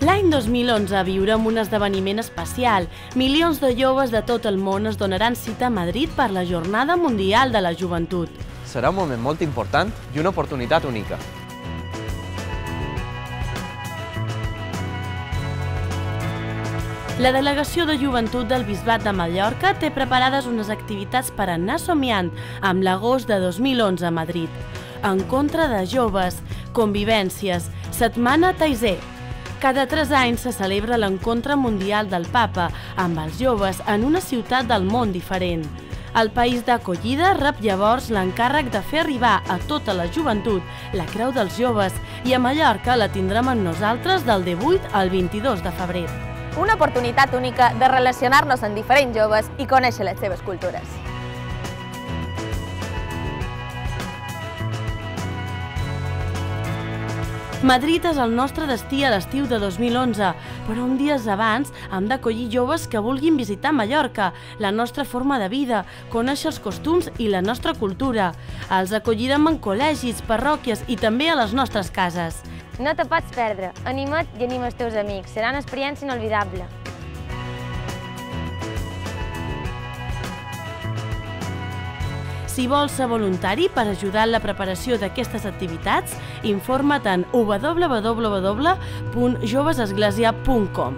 L'any 2011 viurem un esdeveniment especial. Milions de joves de tot el món es donaran cita a Madrid per la Jornada Mundial de la Joventut. Serà un moment molt important i una oportunitat única. La Delegació de Joventut del Bisbat de Mallorca té preparades unes activitats per anar somiant amb l'agost de 2011 a Madrid. Encontre de joves, convivències, setmana Taiser. Cada 3 anys se celebra l'Encontre Mundial del Papa amb els joves en una ciutat del món diferent. El país d'acollida rep llavors l'encàrrec de fer arribar a tota la joventut la Creu dels Joves i a Mallorca la tindrem amb nosaltres del 18 al 22 de febrer. Una oportunitat única de relacionar-nos amb diferents joves i conèixer les seves cultures. Madrid és el nostre destí a l'estiu de 2011, però un dies abans hem d'acollir joves que vulguin visitar Mallorca, la nostra forma de vida, conèixer els costums i la nostra cultura. Els acollirem en col·legis, parròquies i també a les nostres cases. No te pots perdre. Anima't i anima els teus amics. Serà una experiència inolvidable. Si vols ser voluntari per ajudar en la preparació d'aquestes activitats, informa't en www.jovesesglesia.com.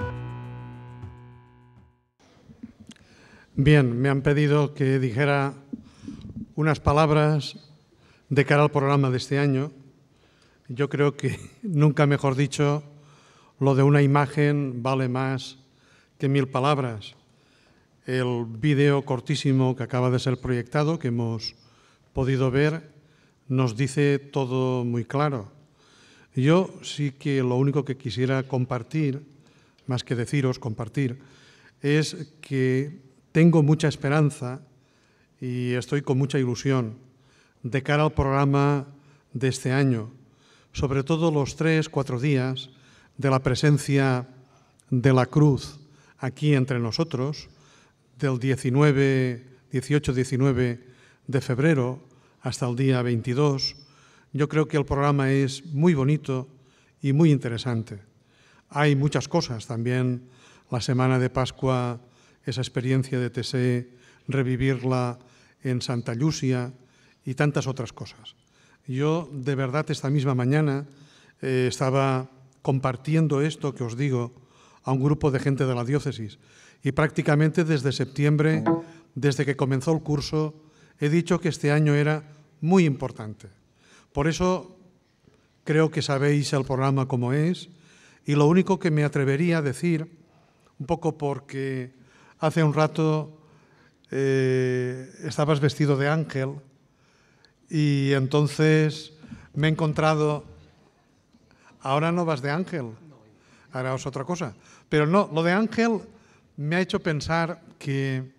Bien, me han pedido que dijera unas palabras de cara al programa de este año. Yo creo que, nunca mejor dicho, lo de una imagen vale más que 1000 palabras. El vídeo cortísimo que acaba de ser proyectado, que hemos podido ver, nos dice todo muy claro. Yo sí que lo único que quisiera compartir, más que deciros, compartir, es que tengo mucha esperanza y estoy con mucha ilusión de cara al programa de este año, sobre todo los 3-4 días de la presencia de la cruz aquí entre nosotros, del 18-19 de febrero hasta el día 22. Yo creo que el programa es muy bonito y muy interesante. Hay muchas cosas, también la semana de Pascua, esa experiencia de Tessé, revivirla en Santa Llúcia y tantas otras cosas. Yo, de verdad, esta misma mañana estaba compartiendo esto que os digo a un grupo de gente de la diócesis y prácticamente desde septiembre, desde que comenzó el curso, he dicho que este año era muy importante. Por eso creo que sabéis el programa como es y lo único que me atrevería a decir, un poco porque hace un rato estabas vestido de ángel y entonces me he encontrado... Ahora no vas de ángel, ahora es otra cosa. Pero no, lo de ángel me ha hecho pensar que,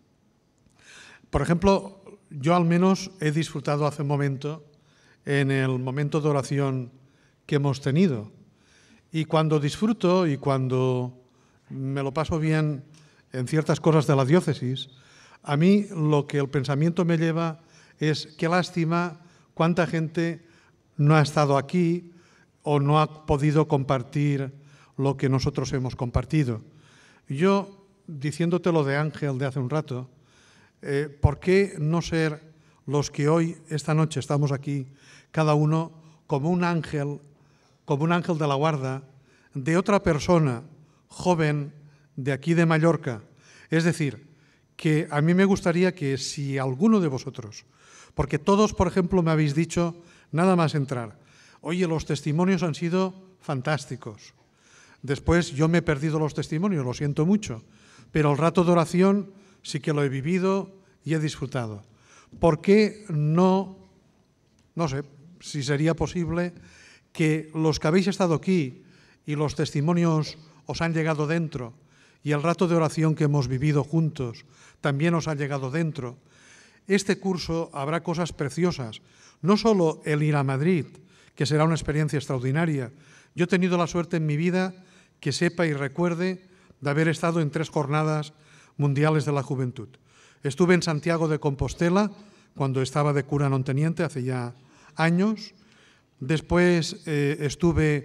por ejemplo, yo al menos he disfrutado hace un momento, en el momento de oración que hemos tenido. Y cuando disfruto y cuando me lo paso bien en ciertas cosas de la diócesis, a mí lo que el pensamiento me lleva es qué lástima cuánta gente no ha estado aquí o no ha podido compartir lo que nosotros hemos compartido. Yo, diciéndote lo de Ángel de hace un rato, ¿por qué no ser los que hoy, esta noche, estamos aquí, cada uno como un ángel de la guarda, de otra persona joven de aquí de Mallorca? Es decir, que a mí me gustaría que si alguno de vosotros, porque todos, por ejemplo, me habéis dicho, nada más entrar, oye, los testimonios han sido fantásticos. Después yo me he perdido los testimonios, lo siento mucho, pero el rato de oración sí que lo he vivido y he disfrutado. ¿Por qué no sé, si sería posible que los que habéis estado aquí y los testimonios os han llegado dentro y el rato de oración que hemos vivido juntos también os ha llegado dentro? Este curso habrá cosas preciosas, no solo el ir a Madrid, que será una experiencia extraordinaria. Yo he tenido la suerte en mi vida que sepa y recuerde de haber estado en 3 jornadas mundiales de la juventud. Estuve en Santiago de Compostela cuando estaba de cura non teniente hace ya años. Después estuve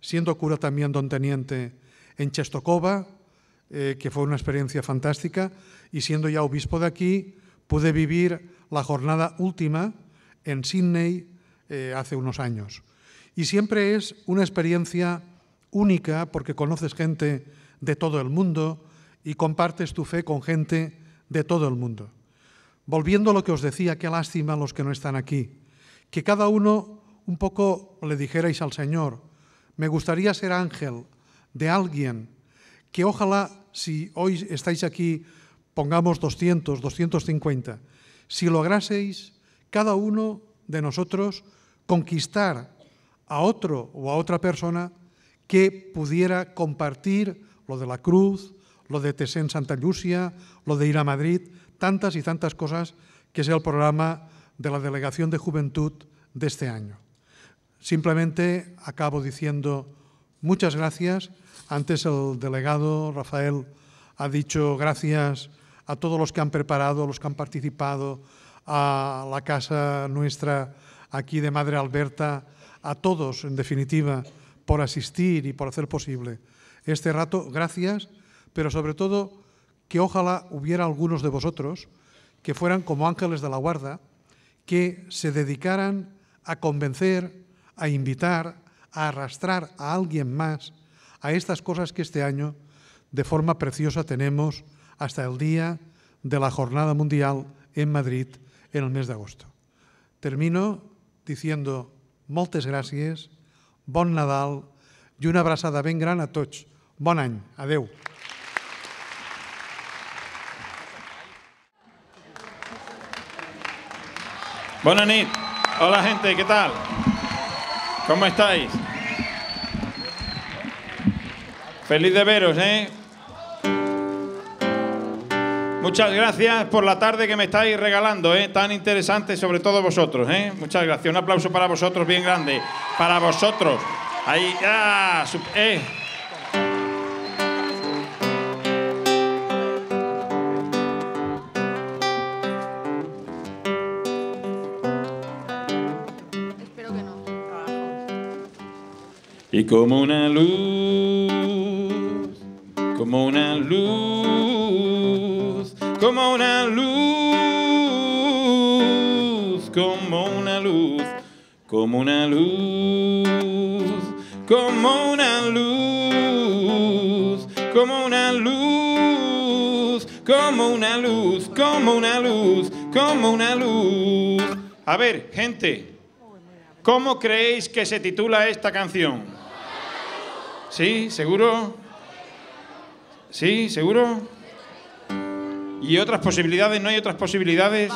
siendo cura también don teniente en Czestochowa, que fue una experiencia fantástica, y siendo ya obispo de aquí, pude vivir la jornada última en Sydney hace unos años. Y siempre es una experiencia única porque conoces gente de todo el mundo y compartes tu fe con gente de todo el mundo. Volviendo a lo que os decía, qué lástima los que no están aquí, que cada uno un poco le dijerais al Señor, me gustaría ser ángel de alguien que ojalá, si hoy estáis aquí, pongamos 200, 250, si lograseis cada uno de nosotros conquistar a otro o a otra persona que pudiera compartir lo de la cruz, lo de Tesén Santa Llúcia, lo de ir a Madrid, tantas y tantas cosas que es el programa de la Delegación de Juventud de este año. Simplemente acabo diciendo muchas gracias. Antes el delegado Rafael ha dicho gracias a todos los que han preparado, los que han participado, a la casa nuestra aquí de Madre Alberta, a todos, en definitiva, por asistir y por hacer posible este rato. Gracias, pero sobre todo que ojalá hubiera algunos de vosotros que fueran como ángeles de la guarda, que se dedicaran a convencer, a invitar, a arrastrar a alguien más a estas cosas que este año de forma preciosa tenemos hasta el día de la Jornada Mundial en Madrid en el mes de agosto. Termino diciendo moltes gràcies, bon Nadal i una abraçada ben gran a tots. Bon any. Adeu. Buenas nit. Hola gente, ¿qué tal? ¿Cómo estáis? Feliz de veros, ¿eh? Muchas gracias por la tarde que me estáis regalando, tan interesante, sobre todo vosotros, Muchas gracias. Un aplauso para vosotros bien grande. Para vosotros. Ahí, Espero que no. Y como una luz, como una luz, como una luz, como una luz, como una luz, como una luz, como una luz, como una luz, como una luz, como una luz. A ver, gente, ¿cómo creéis que se titula esta canción? ¿Sí? ¿Seguro? ¿Sí? ¿Seguro? ¿Y otras posibilidades? ¿No hay otras posibilidades?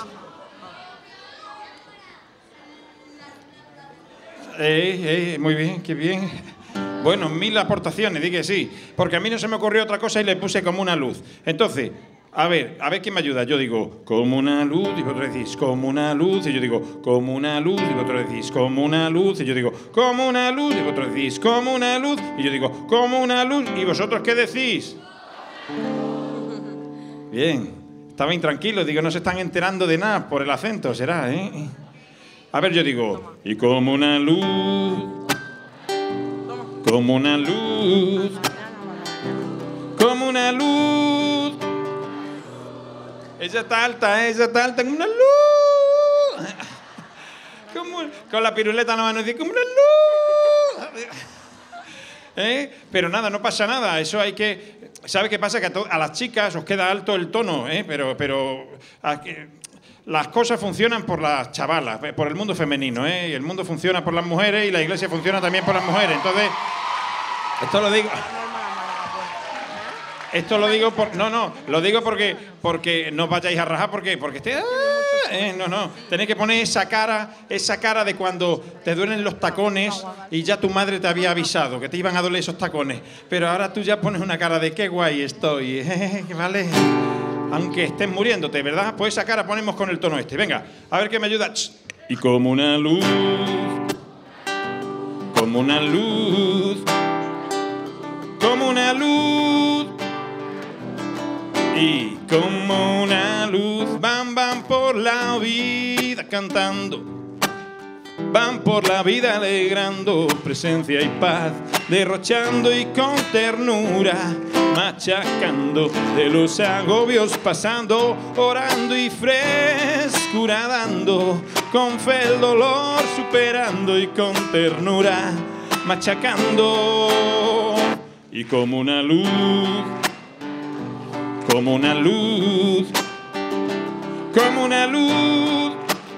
Muy bien, qué bien. Bueno, 1000 aportaciones, di que sí. Porque a mí no se me ocurrió otra cosa y le puse como una luz. Entonces, a ver quién me ayuda. Yo digo, como una luz, y vosotros decís, como una luz, y yo digo, como una luz, y vosotros decís, como una luz, y yo digo, como una luz, y vosotros decís, como una luz, y yo digo, como una luz, y vosotros ¿qué decís? Bien, estaba intranquilo, digo, no se están enterando de nada por el acento, será, A ver, yo digo, y como una luz, como una luz, como una luz. Ella está alta, como una luz. Con la piruleta en la mano, dice, como una luz. Pero nada, no pasa nada, eso hay que... ¿Sabe qué pasa? Que a las chicas os queda alto el tono, pero las cosas funcionan por las chavalas, por el mundo femenino, y el mundo funciona por las mujeres y la iglesia funciona también por las mujeres. Entonces, esto lo digo... Esto lo digo lo digo porque no os vayáis a rajar porque tenéis que poner esa cara de cuando te duelen los tacones y ya tu madre te había avisado que te iban a doler esos tacones, pero ahora tú ya pones una cara de qué guay estoy, ¿vale? Aunque estés muriéndote, ¿verdad? Pues esa cara ponemos con el tono este. Venga, a ver qué me ayuda. Y como una luz, como una luz, como una luz. Y como una luz van por la vida cantando. van por la vida alegrando presencia y paz, derrochando y con ternura, machacando de los agobios pasando, orando y frescura dando, con fe el dolor superando y con ternura, machacando. Y como una luz, como una luz, como una luz,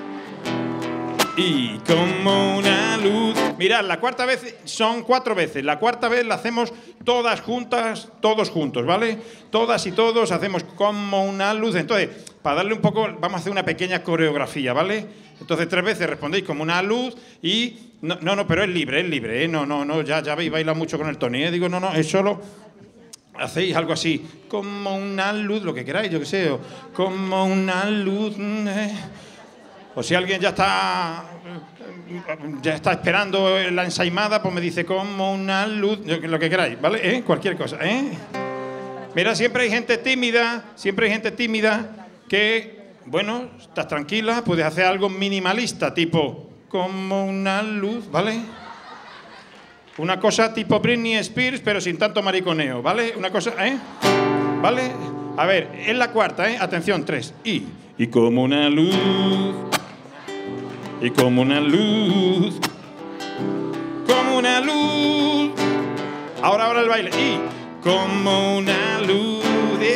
y como una luz. Mirad, la cuarta vez son 4 veces. La cuarta vez la hacemos todas juntas, todos juntos, ¿vale? Todas y todos hacemos como una luz. Entonces, para darle un poco, vamos a hacer una pequeña coreografía, ¿vale? Entonces 3 veces respondéis como una luz y... No, pero es libre, ¿eh? No, ya habéis bailado mucho con el Tony, ¿eh? Digo, no, es solo... Hacéis algo así, como una luz, lo que queráis, yo qué sé, o como una luz... O si alguien ya está esperando la ensaimada, pues me dice como una luz, lo que queráis, ¿vale? Cualquier cosa, ¿eh? Mira, siempre hay gente tímida que, bueno, estás tranquila, puedes hacer algo minimalista, tipo como una luz, ¿vale? Una cosa tipo Britney Spears, pero sin tanto mariconeo, ¿vale? Una cosa, ¿eh? ¿Vale? A ver, es la cuarta, ¿eh? Atención, 3. Y como una luz... Y como una luz, como una luz. Ahora el baile. Y como una luz,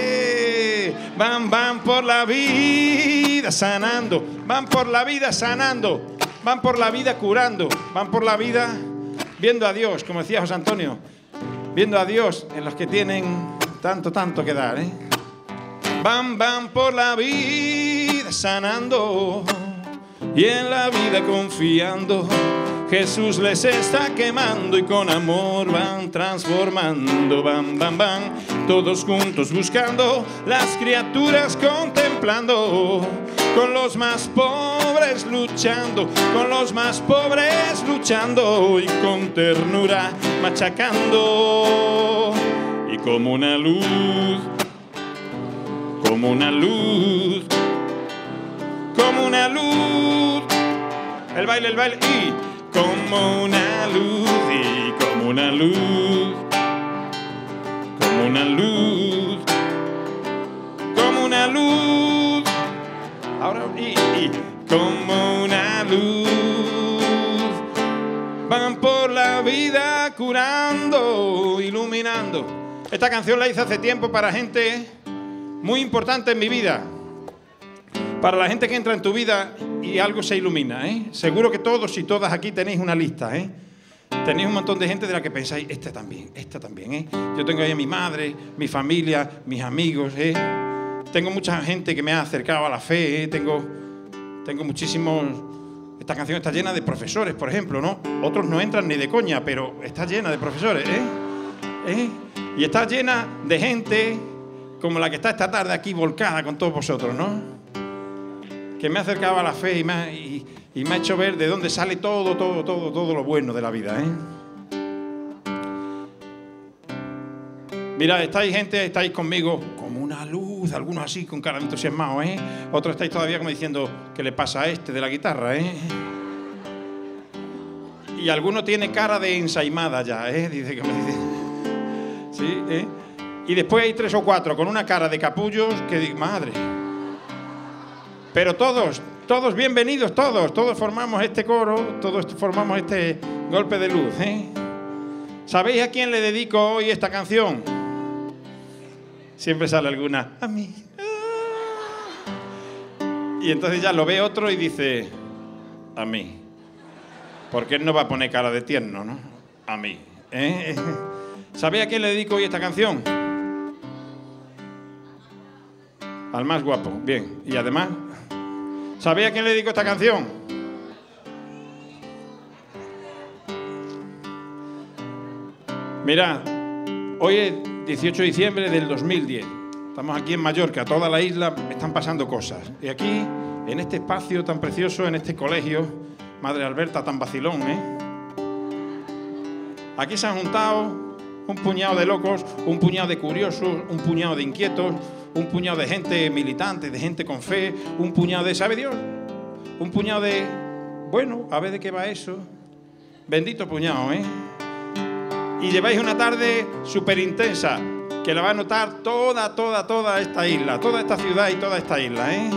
van por la vida sanando, van por la vida sanando, van por la vida curando, van por la vida viendo a Dios, como decía José Antonio, viendo a Dios en los que tienen tanto que dar, ¿eh? Van por la vida sanando y en la vida confiando. Jesús les está quemando y con amor van transformando. Van, todos juntos buscando, las criaturas contemplando. Con los más pobres luchando, con los más pobres luchando. Y con ternura machacando. Y como una luz, como una luz, como una luz. El baile, y como una luz, y como una luz, como una luz, como una luz. Ahora, y como una luz. Van por la vida curando, iluminando. Esta canción la hice hace tiempo para gente muy importante en mi vida. Para la gente que entra en tu vida y algo se ilumina, ¿eh? Seguro que todos y todas aquí tenéis una lista, ¿eh? Tenéis un montón de gente de la que pensáis, esta también, ¿eh? Yo tengo ahí a mi madre, mi familia, mis amigos, ¿eh? Tengo mucha gente que me ha acercado a la fe, ¿eh? Tengo muchísimos... Esta canción está llena de profesores, por ejemplo, ¿no? Otros no entran ni de coña, pero está llena de profesores, ¿eh? Y está llena de gente como la que está esta tarde aquí volcada con todos vosotros, ¿no? Que me ha acercado a la fe y me ha hecho ver de dónde sale todo lo bueno de la vida, ¿eh? Mirad, estáis conmigo como una luz, algunos así con cara de entusiasmado, ¿eh? Otros estáis todavía como diciendo, ¿qué le pasa a este de la guitarra, eh? Y alguno tiene cara de ensaimada ya, ¿eh? Dice. Sí, ¿eh? Y después hay 3 o 4 con una cara de capullos que digo, madre. Pero todos bienvenidos, todos formamos este coro, todos formamos este golpe de luz, ¿eh? ¿Sabéis a quién le dedico hoy esta canción? Siempre sale alguna, a mí. Y entonces ya lo ve otro y dice, a mí. Porque él no va a poner cara de tierno, ¿no? A mí, ¿eh? ¿Sabéis a quién le dedico hoy esta canción? Al más guapo, bien. Y además... ¿Sabéis a quién le dedico esta canción? Mirad, hoy es 18 de diciembre del 2010. Estamos aquí en Mallorca, toda la isla están pasando cosas. Y aquí, en este espacio tan precioso, en este colegio, Madre Alberta tan vacilón, ¿eh? Aquí se han juntado un puñado de locos, un puñado de curiosos, un puñado de inquietos, un puñado de gente militante, de gente con fe, un puñado de, ¿sabe Dios? Un puñado de bueno, a ver de qué va eso. Bendito puñado, ¿eh? Y lleváis una tarde súper intensa, que la va a notar toda esta isla, toda esta ciudad y toda esta isla, ¿eh?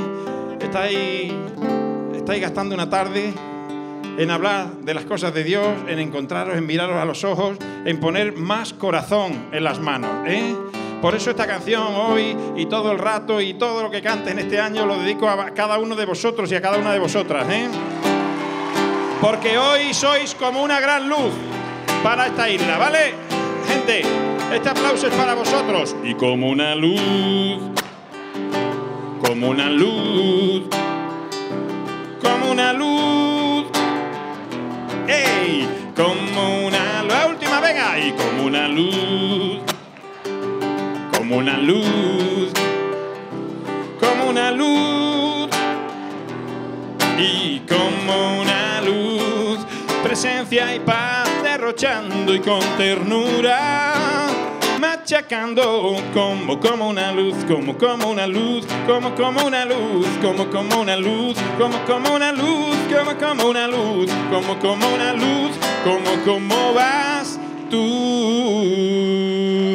Estáis gastando una tarde en hablar de las cosas de Dios, en encontraros, en miraros a los ojos, en poner más corazón en las manos, ¿eh? Por eso esta canción hoy y todo el rato y todo lo que cante en este año lo dedico a cada uno de vosotros y a cada una de vosotras, ¿eh? Porque hoy sois como una gran luz para esta isla, ¿vale? Gente, este aplauso es para vosotros. Y como una luz, como una luz, como una luz, ¡ey! Como una luz, la última, venga, y como una luz, como una luz, como una luz, y como una luz, presencia y paz derrochando y con ternura machacando como una luz, como una luz, como una luz, como una luz, como una luz, como una luz, como una luz, como vas tú.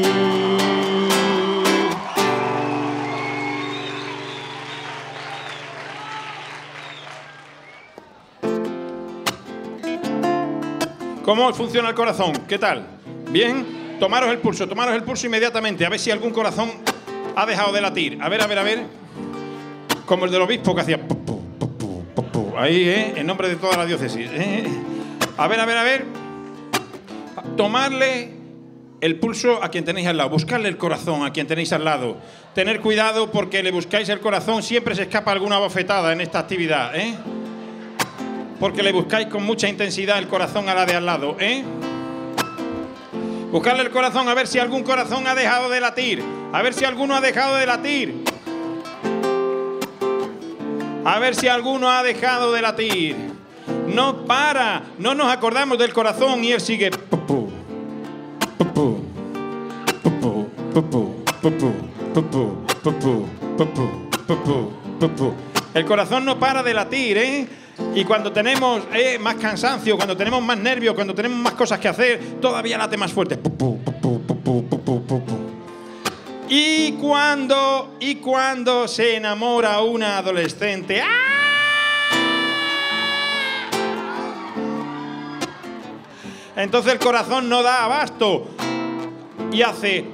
¿Cómo funciona el corazón? ¿Qué tal? ¿Bien? Tomaros el pulso inmediatamente, a ver si algún corazón ha dejado de latir. A ver. Como el del obispo que hacía... Ahí, en nombre de toda la diócesis. A ver. Tomarle el pulso a quien tenéis al lado. Buscarle el corazón a quien tenéis al lado. Tener cuidado porque le buscáis el corazón. Siempre se escapa alguna bofetada en esta actividad, porque le buscáis con mucha intensidad el corazón a la de al lado, Buscarle el corazón, a ver si algún corazón ha dejado de latir. A ver si alguno ha dejado de latir. A ver si alguno ha dejado de latir. No para, no nos acordamos del corazón y él sigue. El corazón no para de latir, Y cuando tenemos más cansancio, cuando tenemos más nervios, cuando tenemos más cosas que hacer, todavía late más fuerte. Y cuando se enamora una adolescente, entonces el corazón no da abasto y hace...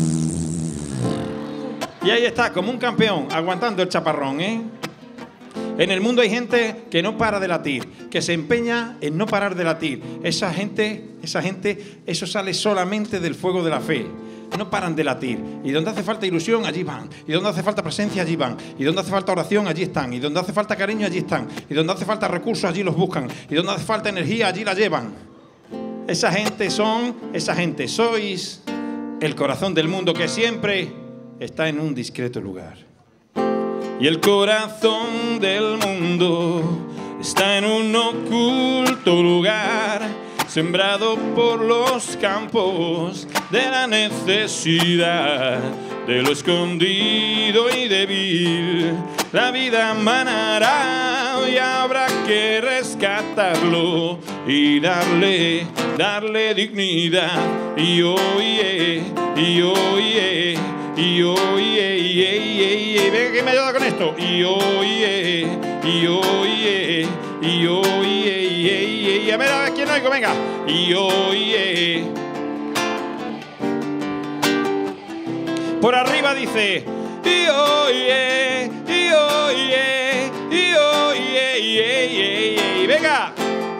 Y ahí está, como un campeón, aguantando el chaparrón, En el mundo hay gente que no para de latir, que se empeña en no parar de latir. Esa gente, eso sale solamente del fuego de la fe. No paran de latir. Y donde hace falta ilusión, allí van. Y donde hace falta presencia, allí van. Y donde hace falta oración, allí están. Y donde hace falta cariño, allí están. Y donde hace falta recursos, allí los buscan. Y donde hace falta energía, allí la llevan. Esa gente sois el corazón del mundo que siempre está en un discreto lugar. Y el corazón del mundo está en un oculto lugar, sembrado por los campos de la necesidad, de lo escondido y débil. La vida manará y habrá que rescatarlo y darle dignidad. Y oye, venga que me ayuda con esto. Y oye, a ver quién oigo, venga. Y oye. Por arriba dice. Y oye, venga.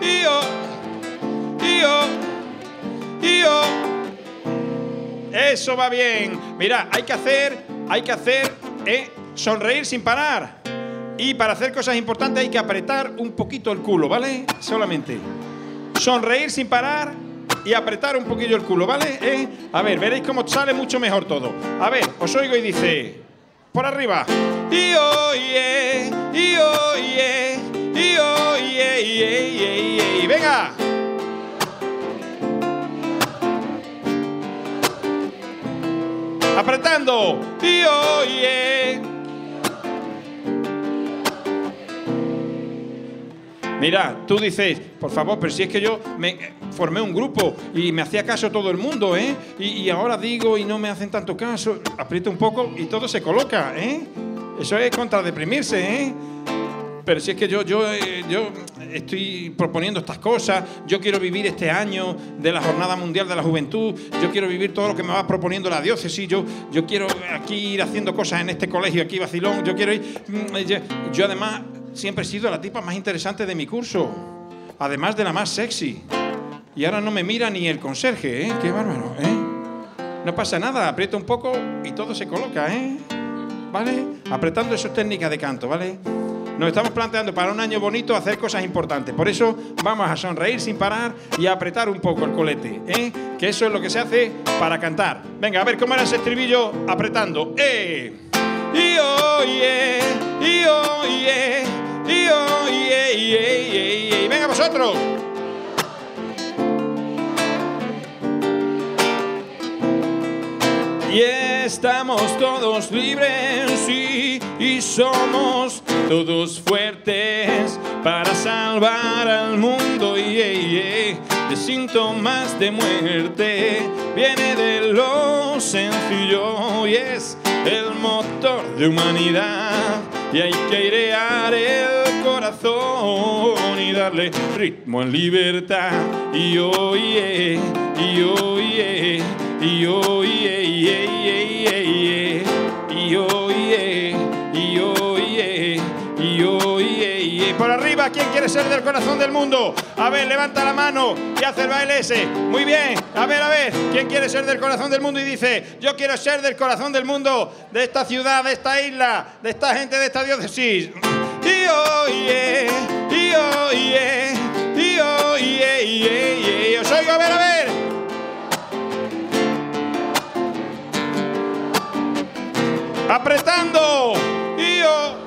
Eso va bien. Mira, hay que hacer sonreír sin parar. Y para hacer cosas importantes hay que apretar un poquito el culo, ¿vale? Solamente. Sonreír sin parar y apretar un poquillo el culo, ¿vale? A ver, veréis cómo sale mucho mejor todo. A ver, os oigo y dice... Por arriba. Y oye, venga. Apretando. Y oye. Mira, tú dices, por favor, pero si es que yo me formé un grupo y me hacía caso todo el mundo, ¿eh? Y ahora digo y no me hacen tanto caso. Aprieta un poco y todo se coloca, ¿eh? Eso es contra deprimirse, ¿eh? Pero si es que yo estoy proponiendo estas cosas, yo quiero vivir este año de la Jornada Mundial de la Juventud, yo quiero vivir todo lo que me va proponiendo la diócesis, yo quiero aquí ir haciendo cosas en este colegio, aquí vacilón, yo quiero ir... Yo además siempre he sido la tipa más interesante de mi curso, además de la más sexy. Y ahora no me mira ni el conserje, ¿eh? Qué bárbaro, ¿eh? No pasa nada, aprieta un poco y todo se coloca, ¿eh? ¿Vale? Apretando, eso es técnica de canto, ¿vale? Nos estamos planteando para un año bonito hacer cosas importantes. Por eso vamos a sonreír sin parar y a apretar un poco el colete, ¿eh? Que eso es lo que se hace para cantar. Venga, a ver cómo era ese estribillo apretando. Y oye, y oye, y oye, venga vosotros. Y estamos todos libres, sí, y somos todos fuertes para salvar al mundo, de síntomas de muerte. Viene de lo sencillo y es el motor de humanidad. Y hay que airear el corazón y darle ritmo en libertad. Y oye, y oye, y oye, y oye, y oye, y oye, y oye. Por arriba, ¿quién quiere ser del corazón del mundo? A ver, levanta la mano y hace el baile ese. Muy bien, a ver, ¿quién quiere ser del corazón del mundo? Y dice, yo quiero ser del corazón del mundo, de esta ciudad, de esta isla, de esta gente, de esta diócesis. Y oye, y oye, y oye, y os oigo, a ver. Apretando. Y yo.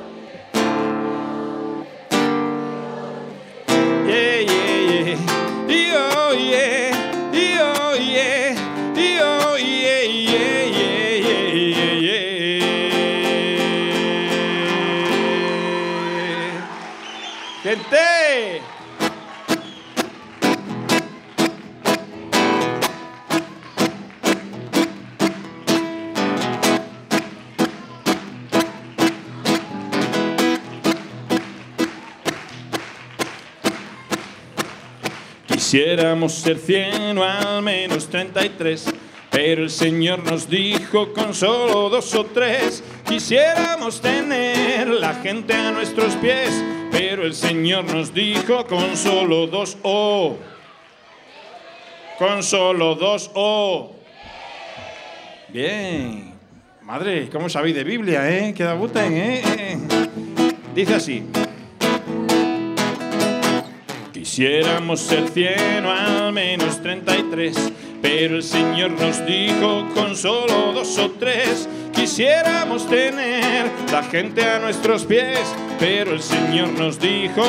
Yeah, yeah, yeah. Y oye, y oye, y oye, yeah, yeah, yeah, yeah. Gente. Quisiéramos ser 100 o al menos 33, pero el Señor nos dijo con solo 2 o 3. Quisiéramos tener la gente a nuestros pies, pero el Señor nos dijo con solo 2 o. Con solo 2 o. Bien. Madre, ¿cómo sabéis de Biblia, eh? Que da buten, Dice así. Quisiéramos ser 100 o al menos 33, pero el Señor nos dijo con solo 2 o 3. Quisiéramos tener la gente a nuestros pies, pero el Señor nos dijo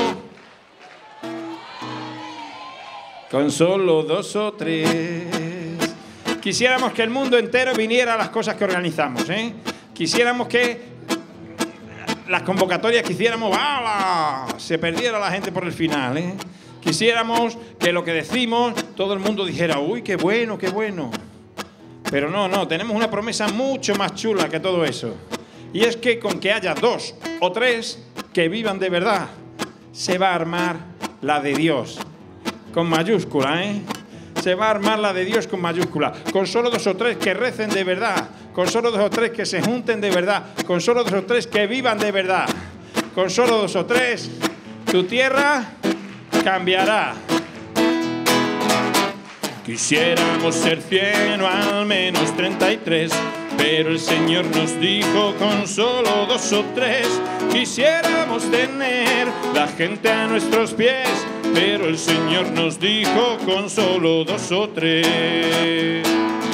con solo 2 o 3. Quisiéramos que el mundo entero viniera a las cosas que organizamos, ¿eh? Quisiéramos que las convocatorias que hiciéramos, ¡ala!, se perdiera la gente por el final, ¿eh? Quisiéramos que lo que decimos todo el mundo dijera, uy, qué bueno, qué bueno. Pero no, tenemos una promesa mucho más chula que todo eso. Y es que con que haya 2 o 3 que vivan de verdad, se va a armar la de Dios. Con mayúscula, ¿eh? Se va a armar la de Dios con mayúscula. Con solo 2 o 3 que recen de verdad. Con solo 2 o 3 que se junten de verdad. Con solo 2 o 3 que vivan de verdad. Con solo 2 o 3, tu tierra cambiará. Quisiéramos ser 100 o al menos 33, pero el Señor nos dijo con solo 2 o 3. Quisiéramos tener la gente a nuestros pies, pero el Señor nos dijo con solo 2 o 3.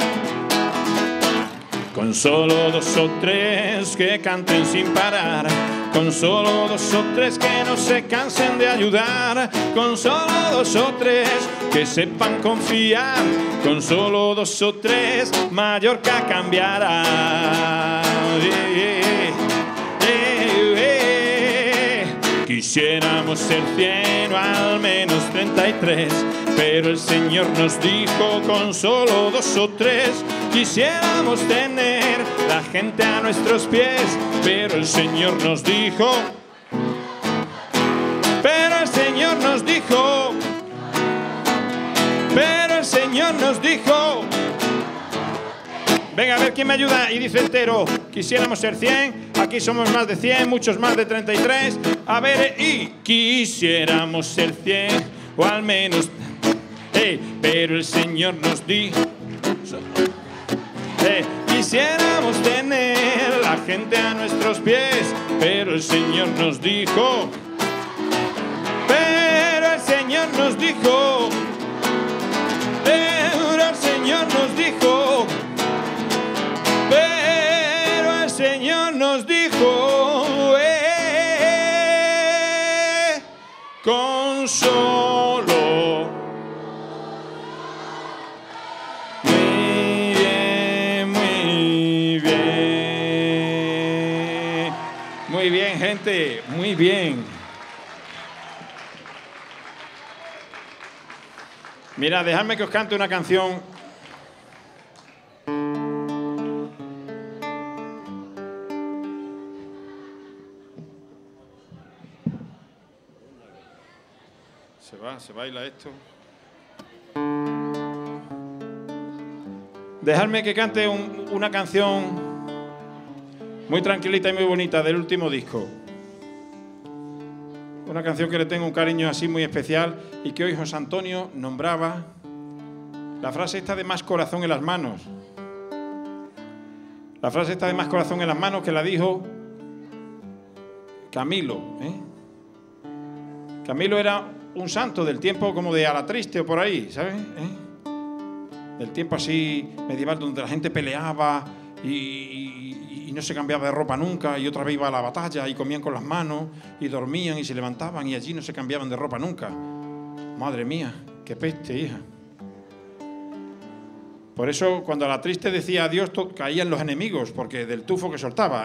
Con solo 2 o 3 que canten sin parar. Con solo 2 o 3 que no se cansen de ayudar. Con solo 2 o 3 que sepan confiar. Con solo 2 o 3 Mallorca cambiará. Quisiéramos ser 100 o al menos 33, pero el Señor nos dijo con solo 2 o 3. Quisiéramos tener la gente a nuestros pies, pero el Señor nos dijo, pero el Señor nos dijo, pero el Señor nos dijo. Venga, a ver quién me ayuda y dice entero. Quisiéramos ser 100, aquí somos más de 100, muchos más de 33. A ver, y quisiéramos ser 100 o al menos, pero el Señor nos dijo, quisiéramos tener la gente a nuestros pies, pero el Señor nos dijo, pero el Señor nos dijo, pero el Señor nos dijo, pero el Señor nos dijo, con solo. Muy bien, muy bien. Muy bien, gente, muy bien. Mira, dejadme que os cante una canción. Se baila esto. Dejadme que cante una canción muy tranquilita y muy bonita del último disco. Una canción que le tengo un cariño así muy especial y que hoy José Antonio nombraba. La frase esta de más corazón en las manos. La frase esta de más corazón en las manos que la dijo Camilo. Camilo era un santo del tiempo como de Alatriste o por ahí, ¿sabes? Del tiempo así medieval donde la gente peleaba y no se cambiaba de ropa nunca y otra vez iba a la batalla y comían con las manos y dormían y se levantaban y allí no se cambiaban de ropa nunca. Madre mía, qué peste, hija. Por eso cuando Alatriste decía adiós caían los enemigos porque del tufo que soltaba,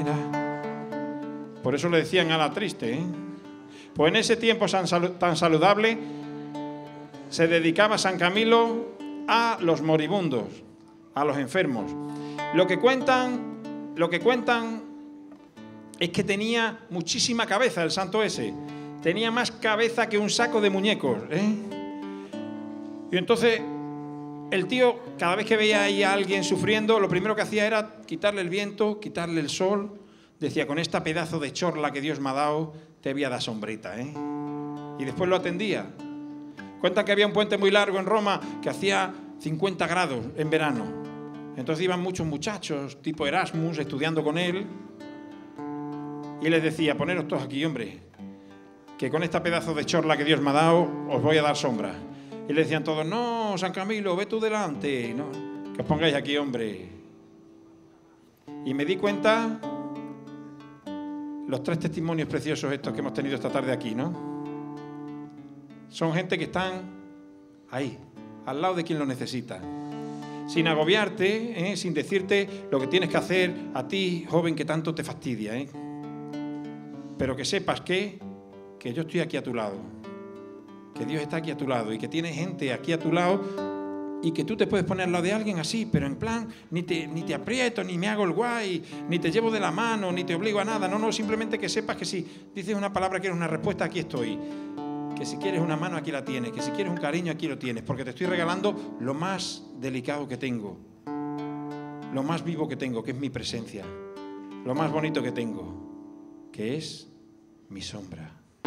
Por eso le decían Alatriste, Pues en ese tiempo tan saludable se dedicaba San Camilo a los moribundos, a los enfermos. Lo que cuentan es que tenía muchísima cabeza el santo ese. Tenía más cabeza que un saco de muñecos, Y entonces el tío, cada vez que veía ahí a alguien sufriendo, lo primero que hacía era quitarle el viento, quitarle el sol. Decía, con esta pedazo de chorla que Dios me ha dado, te voy a dar sombrita, Y después lo atendía. Cuentan que había un puente muy largo en Roma que hacía 50 grados en verano. Entonces iban muchos muchachos, tipo Erasmus, estudiando con él. Y les decía, poneros todos aquí, hombre, que con esta pedazo de chorla que Dios me ha dado, os voy a dar sombra. Y le decían todos, no, San Camilo, ve tú delante, no, que os pongáis aquí, hombre. Y me di cuenta... Los 3 testimonios preciosos estos que hemos tenido esta tarde aquí, ¿no? Son gente que están ahí, al lado de quien lo necesita. Sin agobiarte, sin decirte lo que tienes que hacer a ti, joven, que tanto te fastidia, Pero que sepas que yo estoy aquí a tu lado. Que Dios está aquí a tu lado y que tienes gente aquí a tu lado y que tú te puedes poner al lado de alguien así, pero en plan, ni te aprieto, ni me hago el guay, ni te llevo de la mano, ni te obligo a nada. No, simplemente que sepas que si dices una palabra, quieres una respuesta, aquí estoy. Que si quieres una mano, aquí la tienes. Que si quieres un cariño, aquí lo tienes. Porque te estoy regalando lo más delicado que tengo. Lo más vivo que tengo, que es mi presencia. Lo más bonito que tengo, que es mi sombra.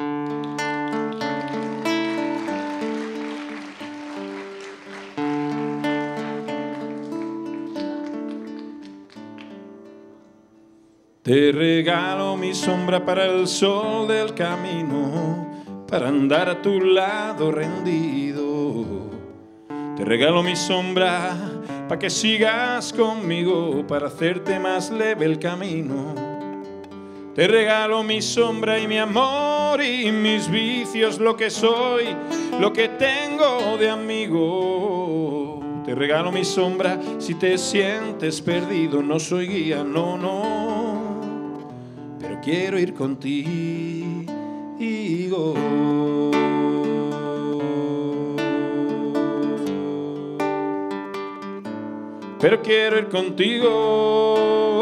Te regalo mi sombra para el sol del camino, para andar a tu lado rendido. Te regalo mi sombra para que sigas conmigo, para hacerte más leve el camino. Te regalo mi sombra y mi amor y mis vicios, lo que soy, lo que tengo de amigo. Te regalo mi sombra si te sientes perdido, no soy guía, no. Quiero ir contigo. contigo. Pero quiero ir contigo.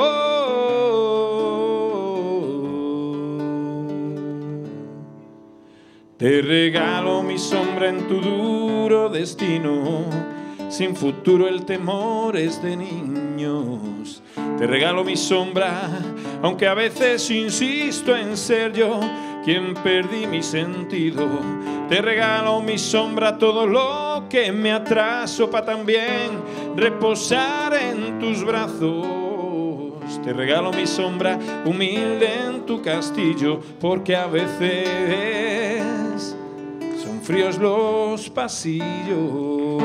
Te regalo mi sombra en tu duro destino. Sin futuro el temor es de niños. Te regalo mi sombra, aunque a veces insisto en ser yo quien perdí mi sentido. Te regalo mi sombra, todo lo que me atraso para también reposar en tus brazos. Te regalo mi sombra, humilde en tu castillo, porque a veces son fríos los pasillos.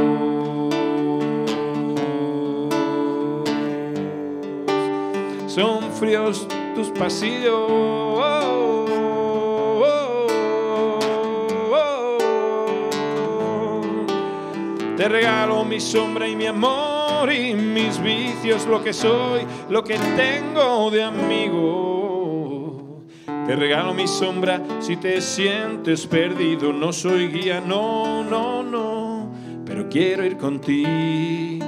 Son fríos tus pasillos. Te regalo mi sombra y mi amor y mis vicios, lo que soy, lo que tengo de amigo. Te regalo mi sombra si te sientes perdido. No soy guía, no, no, no, pero quiero ir contigo.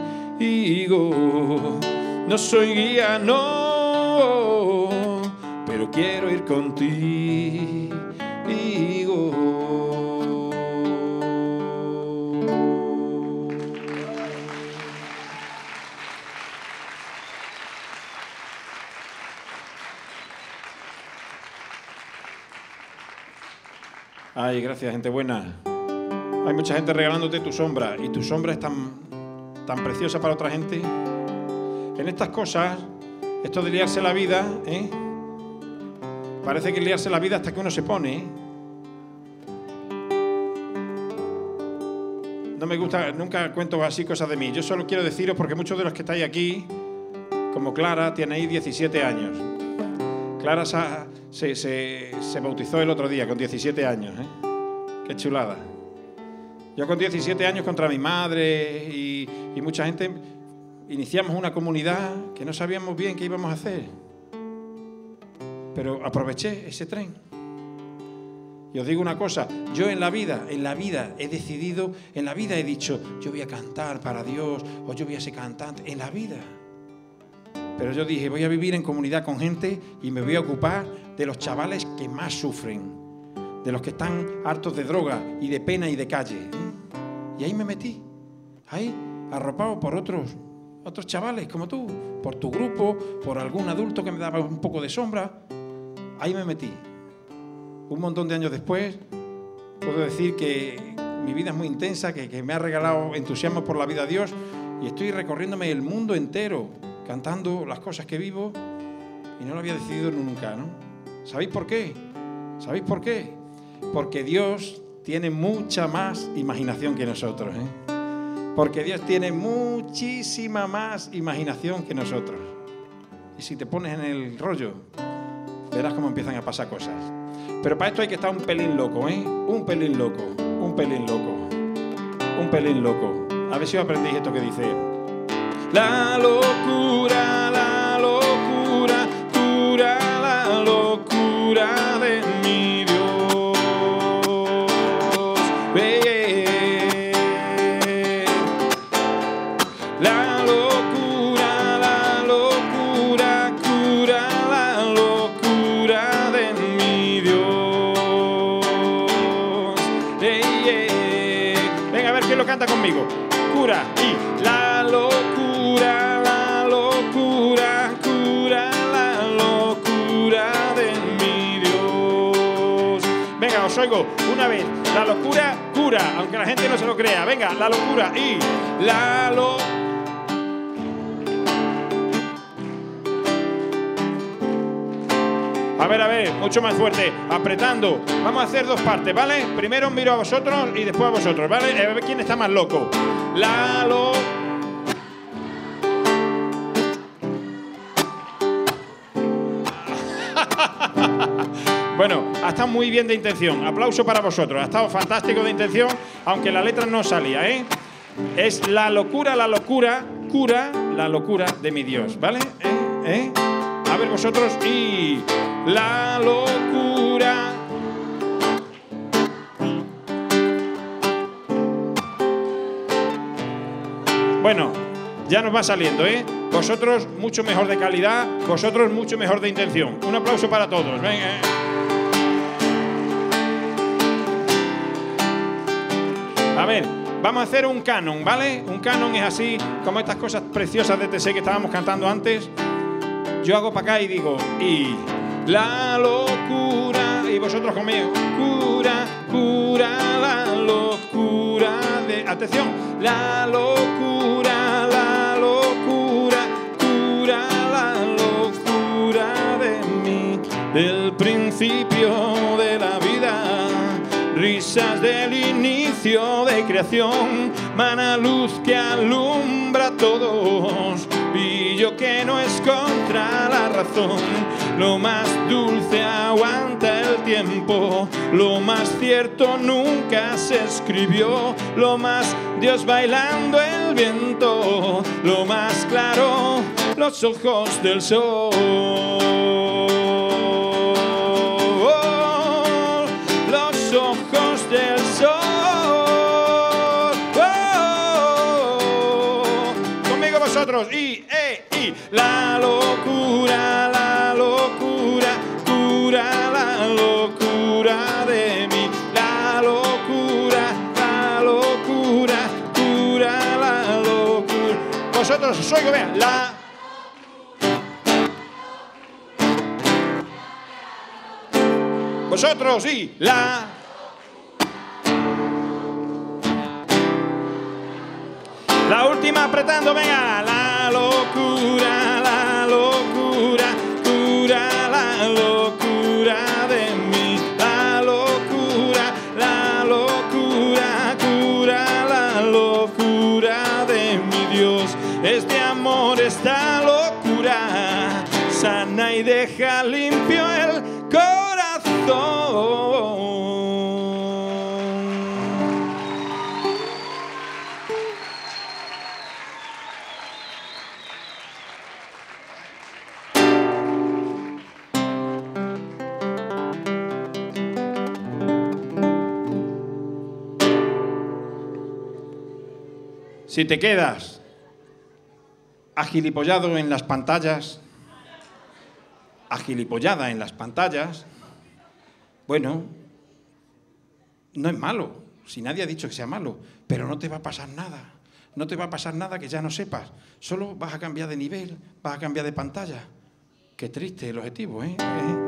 No soy guía, no, pero quiero ir contigo. Ay, gracias, gente buena. Hay mucha gente regalándote tu sombra y tu sombra es tan preciosa para otra gente. En estas cosas, esto de liarse la vida, parece que liarse la vida hasta que uno se pone. No me gusta, nunca cuento así cosas de mí. Yo solo quiero deciros, porque muchos de los que estáis aquí, como Clara, tenéis 17 años. Clara se bautizó el otro día con 17 años. Qué chulada. Yo con 17 años contra mi madre y mucha gente iniciamos una comunidad que no sabíamos bien qué íbamos a hacer. Pero aproveché ese tren. Y os digo una cosa, yo en la vida he decidido, en la vida he dicho, yo voy a cantar para Dios o yo voy a ser cantante, en la vida. Pero yo dije, voy a vivir en comunidad con gente y me voy a ocupar de los chavales que más sufren, de los que están hartos de droga y de pena y de calle. Y ahí me metí, ahí, arropado por otros chavales como tú, por tu grupo, por algún adulto que me daba un poco de sombra. Ahí me metí. Un montón de años después, puedo decir que mi vida es muy intensa, que me ha regalado entusiasmo por la vida de Dios y estoy recorriéndome el mundo entero, cantando las cosas que vivo y no lo había decidido nunca, ¿no? ¿Sabéis por qué? ¿Sabéis por qué? Porque Dios tiene mucha más imaginación que nosotros, Porque Dios tiene muchísima más imaginación que nosotros. Y si te pones en el rollo, verás cómo empiezan a pasar cosas. Pero para esto hay que estar un pelín loco, Un pelín loco, un pelín loco, un pelín loco. A ver si os aprendéis esto que dice. La locura, cura la locura de mi Dios. La locura, cura la locura de mi Dios. Venga, a ver quién lo canta conmigo. Cura y la locura. Os oigo una vez. La locura cura, aunque la gente no se lo crea. Venga, la locura y la A ver, mucho más fuerte, apretando. Vamos a hacer dos partes, ¿vale? Primero os miro a vosotros y después a vosotros, ¿vale? A ver quién está más loco. Bueno, ha estado muy bien de intención. Aplauso para vosotros. Ha estado fantástico de intención, aunque la letra no salía, Es la locura, cura la locura de mi Dios, ¿vale? A ver vosotros y la locura Bueno, ya nos va saliendo, ¿eh? Vosotros mucho mejor de calidad, vosotros mucho mejor de intención. Un aplauso para todos. Venga. A ver, vamos a hacer un canon, ¿vale? Un canon es así, como estas cosas preciosas de TC que estábamos cantando antes. Yo hago para acá y digo, y la locura, y vosotros conmigo, cura, cura, la locura de... Atención, la locura, cura la locura de mí, del principio de la vida. Risas del inicio de creación, mana luz que alumbra a todos, brillo que no es contra la razón, lo más dulce aguanta el tiempo, lo más cierto nunca se escribió, lo más Dios bailando el viento, lo más claro, los ojos del sol. Ojos del sol. Oh, conmigo vosotros. Y la locura, cura la locura de mí. La locura, cura la locura. Vosotros os oigo, vean. Vosotros y la última apretando, venga. La locura, cura la locura de mí. La locura, cura la locura de mi Dios. Es de amor esta locura, sana y deja limpio el corazón. Si te quedas agilipollado en las pantallas, agilipollada en las pantallas, bueno, no es malo, si nadie ha dicho que sea malo, pero no te va a pasar nada. No te va a pasar nada que ya no sepas. Solo vas a cambiar de nivel, vas a cambiar de pantalla. Qué triste el objetivo, ¿eh?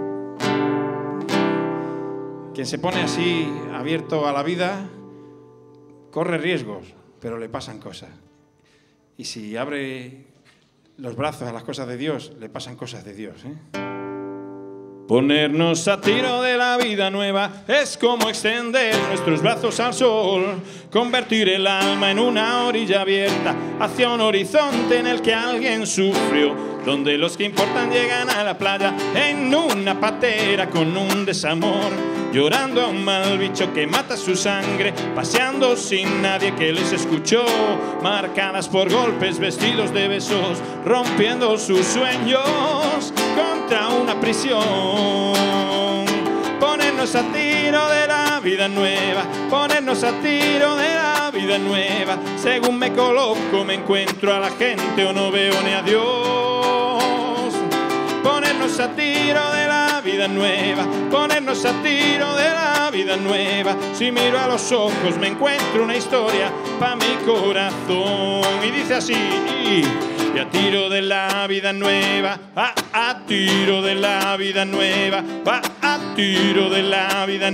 Quien se pone así abierto a la vida corre riesgos, pero le pasan cosas. Y si abre los brazos a las cosas de Dios, le pasan cosas de Dios, ¿eh? Ponernos a tiro de la vida nueva es como extender nuestros brazos al sol, convertir el alma en una orilla abierta hacia un horizonte en el que alguien sufrió, donde los que importan llegan a la playa en una patera con un desamor, llorando a un mal bicho que mata su sangre, paseando sin nadie que les escuchó, marcadas por golpes, vestidos de besos, rompiendo sus sueños contra una prisión. Ponernos a tiro de la vida nueva, ponernos a tiro de la vida nueva. Según me coloco, me encuentro a la gente o no veo ni a Dios. Ponernos a tiro de la vida nueva, ponernos a tiro de la vida nueva. Si miro a los ojos, me encuentro una historia pa' mi corazón. Y dice así: y a tiro de la vida nueva, a tiro de la vida nueva, a tiro de la vida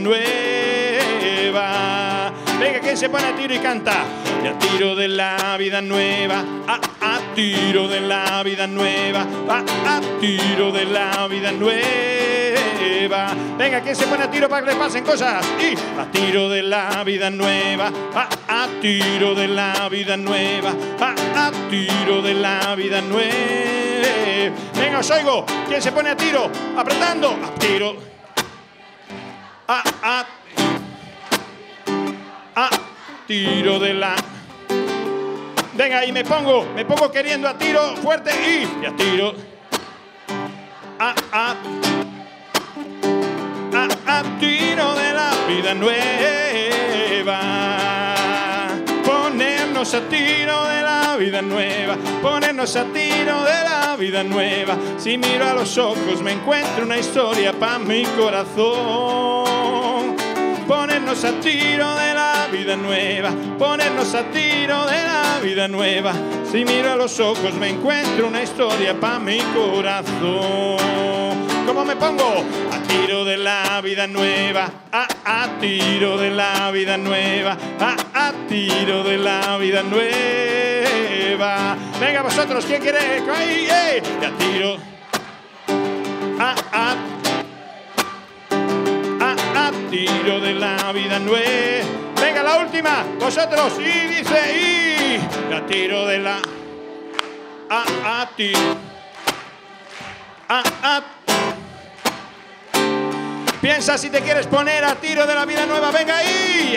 nueva. Venga, ¿quién se pone a tiro y canta? Y a tiro de la vida nueva, a tiro de la vida nueva, a tiro de la vida nueva. Venga, ¿quién se pone a tiro para que le pasen cosas? Y a tiro de la vida nueva, a tiro de la vida nueva, a tiro de la vida nueva. Venga, os oigo. ¿Quién se pone a tiro? Apretando. A tiro. A tiro de la... Venga, y me pongo queriendo a tiro fuerte y a tiro. A tiro de la vida nueva. Ponernos a tiro de la vida nueva, ponernos a tiro de la vida nueva. Si miro a los ojos me encuentro una historia pa' mi corazón. Ponernos a tiro de la vida nueva, ponernos a tiro de la vida nueva. Si miro a los ojos me encuentro una historia pa' mi corazón. ¿Cómo me pongo? A tiro de la vida nueva, a tiro de la vida nueva, a tiro de la vida nueva. Venga vosotros, ¿quién quiere? ¡Ay, ay! Y a tiro, a tiro de la vida nueva. Venga, la última, vosotros, y dice, y a tiro de la, a tiro, piensa si te quieres poner a tiro de la vida nueva, venga ahí.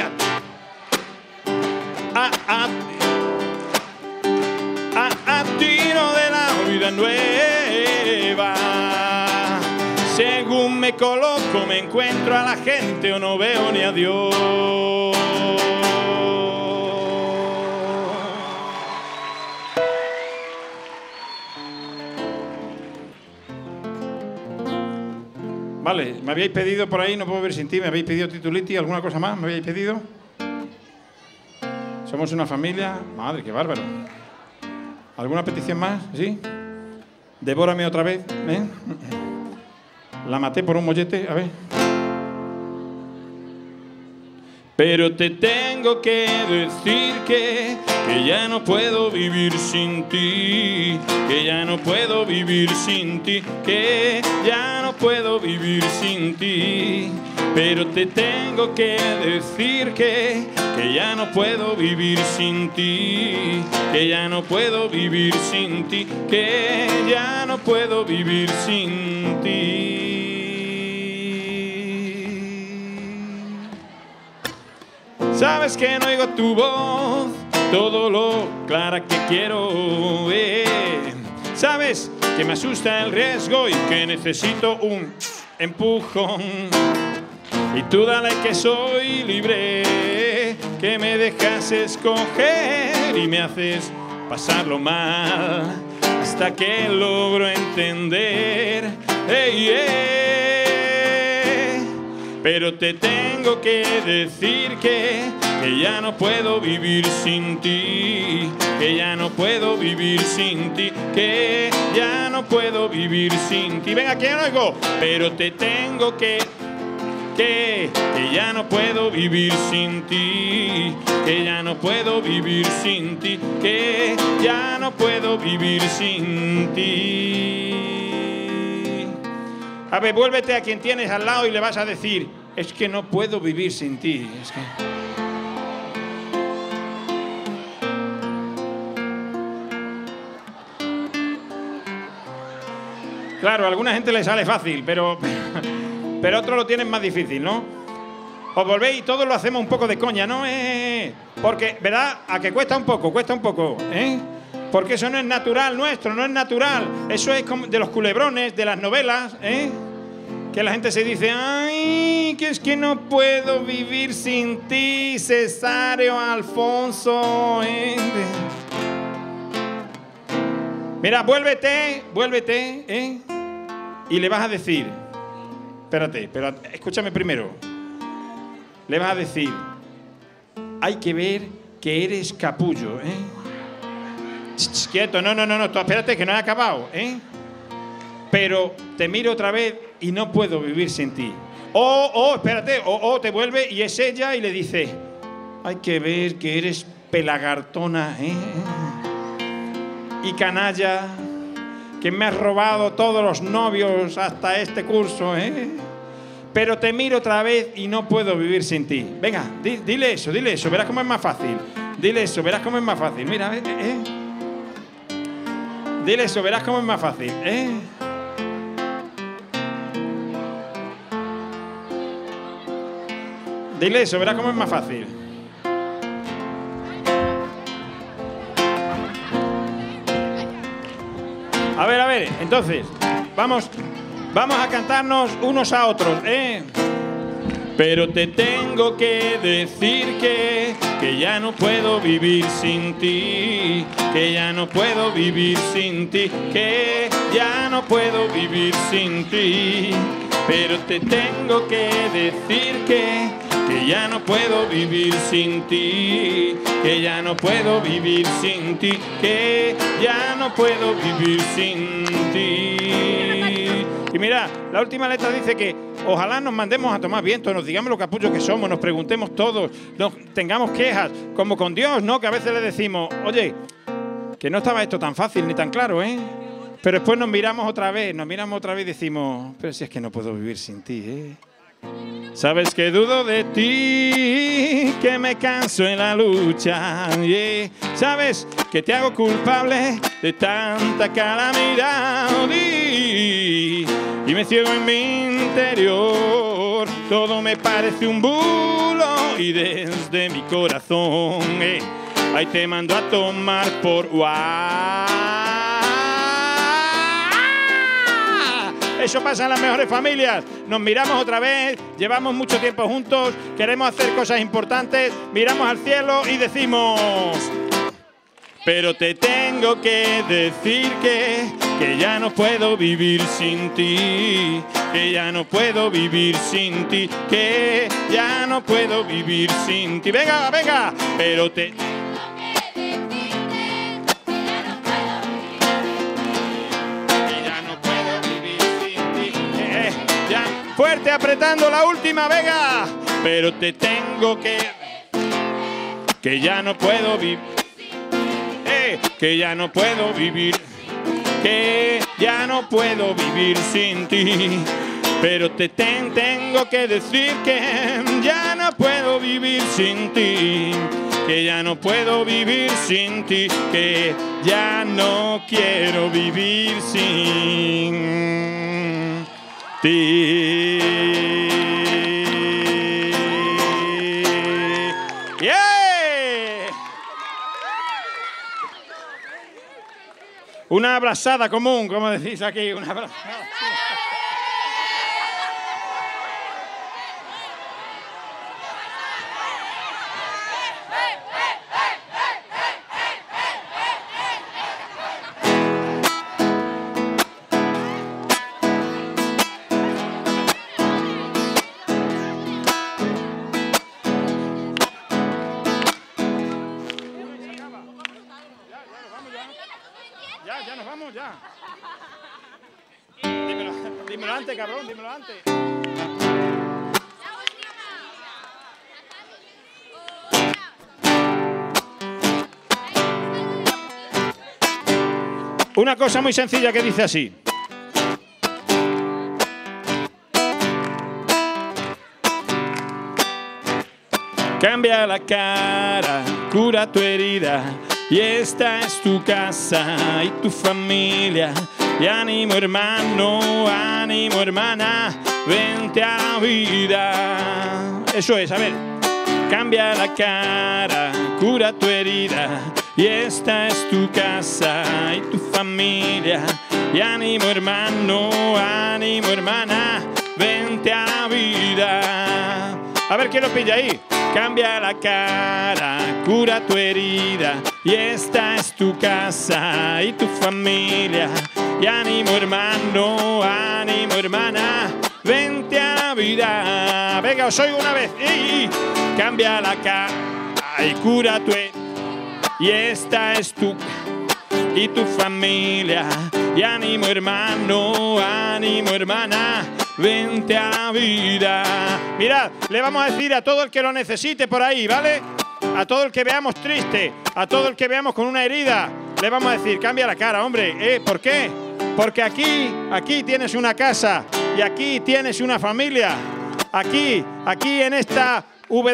A tiro de la vida nueva. Según me coloco, me encuentro a la gente o no veo ni a Dios. Vale, me habíais pedido por ahí, no puedo ver sin ti, me habéis pedido tituliti, ¿alguna cosa más me habéis pedido? Somos una familia, madre, qué bárbaro. ¿Alguna petición más? ¿Sí? Devórame otra vez, ¿eh? La maté por un mollete, a ver. Pero te tengo que decir que ya no puedo vivir sin ti, que ya no puedo vivir sin ti, que ya no puedo vivir sin ti. Pero te tengo que decir que ya no puedo vivir sin ti, que ya no puedo vivir sin ti, que ya no puedo vivir sin ti. Sabes que no oigo tu voz, todo lo clara que quiero ver. Sabes que me asusta el riesgo y que necesito un empujón. Y tú dale que soy libre, que me dejas escoger y me haces pasarlo mal hasta que logro entender. Hey, pero te tengo que decir que ya no puedo vivir sin ti, que ya no puedo vivir sin ti, que ya no puedo vivir sin ti. Venga, que no oigo. Pero te tengo que ya no puedo vivir sin ti, que ya no puedo vivir sin ti, que ya no puedo vivir sin ti. A ver, vuélvete a quien tienes al lado y le vas a decir, es que no puedo vivir sin ti. Es que... Claro, a alguna gente le sale fácil, pero otros lo tienen más difícil, ¿no? Os volvéis y todos lo hacemos un poco de coña, ¿no? Porque, ¿verdad? A que cuesta un poco, ¿eh? Porque eso no es natural nuestro, no es natural. Eso es como de los culebrones, de las novelas, ¿eh? Que la gente se dice, ay, que es que no puedo vivir sin ti, Cesario Alfonso, ¿eh? Mira, vuélvete, ¿eh? Y le vas a decir, espérate, pero escúchame primero. Le vas a decir, hay que ver que eres capullo, ¿eh? Quieto, no, tú espérate que no he acabado, ¿eh? Pero te miro otra vez y no puedo vivir sin ti. Espérate, te vuelve y es ella y le dice, hay que ver que eres pelagartona, ¿eh? Y canalla, que me has robado todos los novios hasta este curso, ¿eh? Pero te miro otra vez y no puedo vivir sin ti. Venga, dile eso, verás cómo es más fácil. Dile eso, verás cómo es más fácil. Mira, Dile eso, verás cómo es más fácil, ¿eh? Dile eso, verás cómo es más fácil. A ver, entonces, vamos a cantarnos unos a otros, ¿eh? pero te tengo que decir que ya no puedo vivir sin ti, que ya no puedo vivir sin ti, que ya no puedo vivir sin ti, pero te tengo que decir que ya no puedo vivir sin ti, que ya no puedo vivir sin ti, que ya no puedo vivir sin ti. Y mira, la última letra dice que ojalá nos mandemos a tomar viento, nos digamos lo capullos que somos, nos preguntemos todos, tengamos quejas, como con Dios, ¿no? Que a veces le decimos, oye, que no estaba esto tan fácil ni tan claro, ¿eh? Pero después nos miramos otra vez y decimos, pero si es que no puedo vivir sin ti, ¿eh? Sabes que dudo de ti, que me canso en la lucha, yeah. Sabes que te hago culpable de tanta calamidad, y me ciego en mi interior, todo me parece un bulo, y desde mi corazón, ahí te mando a tomar por Eso pasa en las mejores familias. Nos miramos otra vez, llevamos mucho tiempo juntos, queremos hacer cosas importantes, miramos al cielo y decimos, pero te tengo que decir que ya no puedo vivir sin ti, que ya no puedo vivir sin ti, que ya no puedo vivir sin ti. Venga, venga, pero te... Fuerte, apretando la última, venga. Pero te tengo que ya no puedo vivir, que ya no puedo vivir, que ya no puedo vivir sin ti. Pero te tengo que decir que ya no puedo vivir sin ti, que ya no puedo vivir sin ti, que ya no quiero vivir sin ti. Yeah. Una abrazada común, como decís aquí, una abrazada. Ya nos vamos, ya. Dímelo antes, cabrón, dímelo antes. Una cosa muy sencilla que dice así. Cambia la cara, cura tu herida, y esta es tu casa y tu familia. Y ánimo hermano, ánimo hermana, vente a la vida. Eso es, a ver. Cambia la cara, cura tu herida, y esta es tu casa y tu familia. Y ánimo hermano, ánimo hermana, vente a la vida. A ver quién lo pilla ahí. Cambia la cara, cura tu herida, y esta es tu casa y tu familia. Y ánimo hermano, ánimo hermana, vente a la vida. Venga, os oigo una vez. Cambia la cara y cura tu herida, y esta es tu y tu familia. Y ánimo hermano, ánimo hermana, vente a la vida. Mirad, le vamos a decir a todo el que lo necesite por ahí, ¿vale? A todo el que veamos triste, a todo el que veamos con una herida, le vamos a decir, cambia la cara, hombre. ¿Por qué? Porque aquí tienes una casa y aquí tienes una familia. Aquí en esta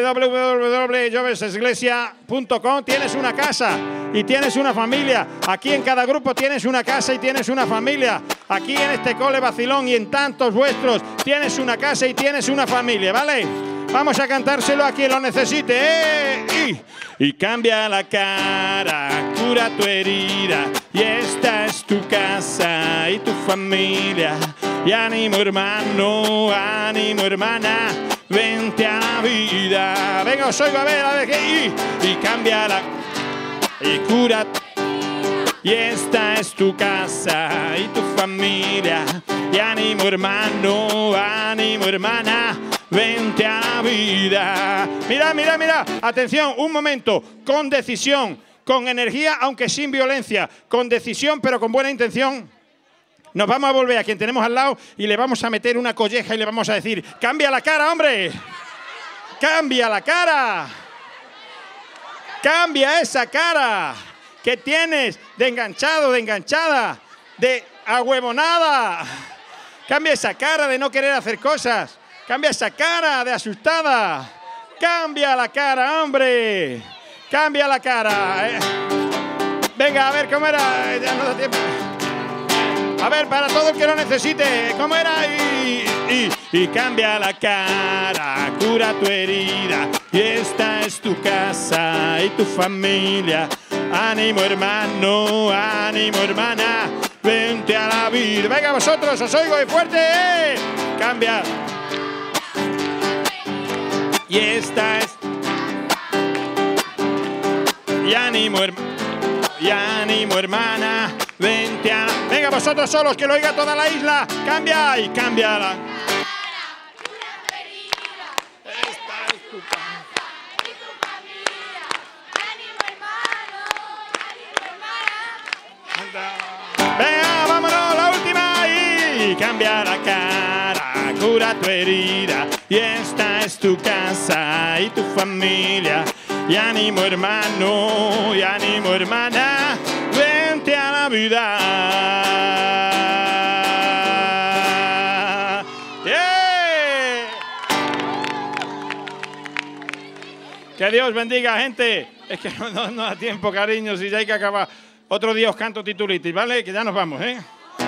www.jovesesglesia.com tienes una casa y tienes una familia. Aquí en cada grupo tienes una casa y tienes una familia. Aquí en este cole vacilón y en tantos vuestros tienes una casa y tienes una familia, ¿vale? Vamos a cantárselo a quien lo necesite, Y cambia la cara, cura tu herida, y esta es tu casa y tu familia. Y ánimo hermano, ánimo hermana, vente a la vida. Venga, os oigo, a ver, que y cámbiala y cura. Y esta es tu casa y tu familia. Y ánimo hermano, ánimo hermana, vente a la vida. Mira, mira, mira, atención, un momento, con decisión, con energía, aunque sin violencia, con decisión pero con buena intención. Nos vamos a volver a quien tenemos al lado y le vamos a meter una colleja y le vamos a decir, cambia la cara, hombre, cambia la cara, cambia esa cara que tienes de enganchado, de enganchada, de ahuevonada. Cambia esa cara de no querer hacer cosas. Cambia esa cara de asustada. Cambia la cara, hombre. Cambia la cara. Venga, a ver cómo era. Ya no da tiempo. A ver, para todo el que lo necesite, ¿cómo era? Y cambia la cara, cura tu herida. Y esta es tu casa y tu familia. Ánimo hermano, ánimo hermana, vente a la vida. Venga vosotros, os oigo y fuerte. Cambia. Y esta es. Y ánimo hermana, vente a la. Venga vosotros solos, que lo oiga toda la isla. Cambia y cámbiala. Venga, vámonos, la última y cambia la cara, cura tu herida. Y esta es tu casa y tu familia. Y ánimo hermano, y ánimo hermana, vente a la vida. ¡Yeah! Que Dios bendiga, gente. Es que no da tiempo, cariño, si ya hay que acabar. Otro día os canto titulitis, ¿vale? Que ya nos vamos, ¿eh?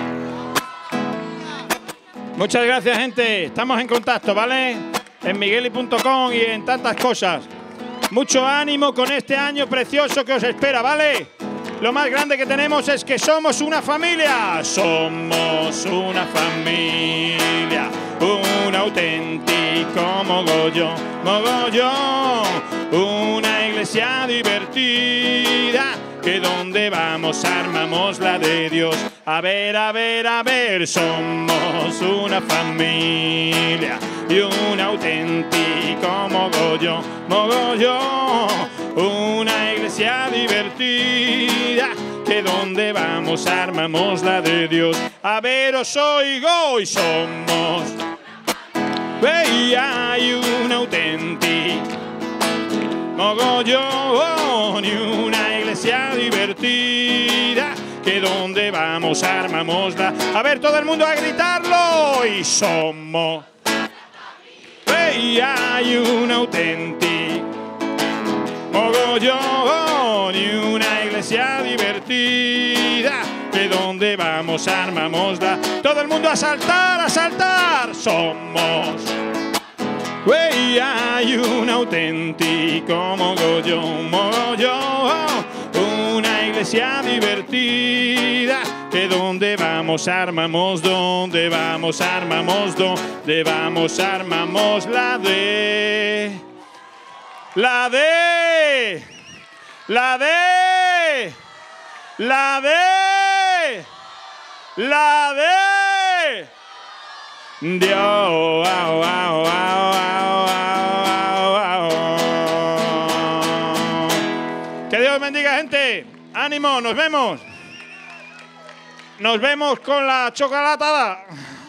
Muchas gracias, gente. Estamos en contacto, ¿vale? En migueli.com y en tantas cosas. Mucho ánimo con este año precioso que os espera, ¿vale? Lo más grande que tenemos es que somos una familia. Somos una familia. Un auténtico mogollón, mogollón. Una iglesia divertida. Que donde vamos armamos la de Dios. A ver, a ver, a ver, somos una familia y un auténtico mogollón, mogollón. Una iglesia divertida, que donde vamos armamos la de Dios. A ver, os oigo y somos. Y hay un auténtico mogollón y una iglesia divertida, que donde vamos armamos la. A ver, todo el mundo a gritarlo y somos. Y hay un auténtico mogollón y una iglesia divertida, que donde vamos armamos la. Todo el mundo a saltar, a saltar. Somos. Y hay un auténtico mogollón, mogollón. Una iglesia divertida, que donde vamos armamos, donde vamos armamos, donde vamos armamos la de. La de. La de. La de. La de. Dios. Que Dios bendiga, gente. Ánimo, nos vemos. Nos vemos con la chocolatada.